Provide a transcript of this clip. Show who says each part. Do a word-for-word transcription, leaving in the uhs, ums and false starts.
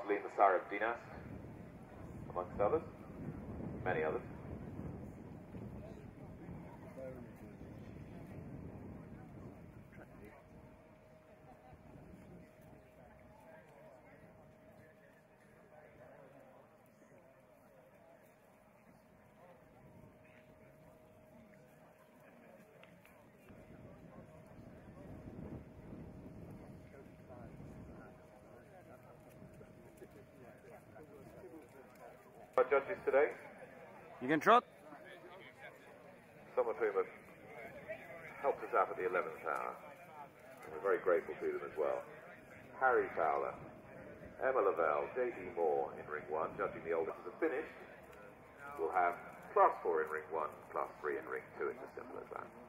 Speaker 1: Celine the Tsar of Dinas, amongst others, many others. Our judges today,
Speaker 2: You can trot.
Speaker 1: some of whom have helped us out at the eleventh hour, and we're very grateful to them as well. Harry Fowler, Emma Lavelle, J D Moore in ring one, judging the oldest as a finish. We'll have class four in ring one, class three in ring two. It's as simple as that.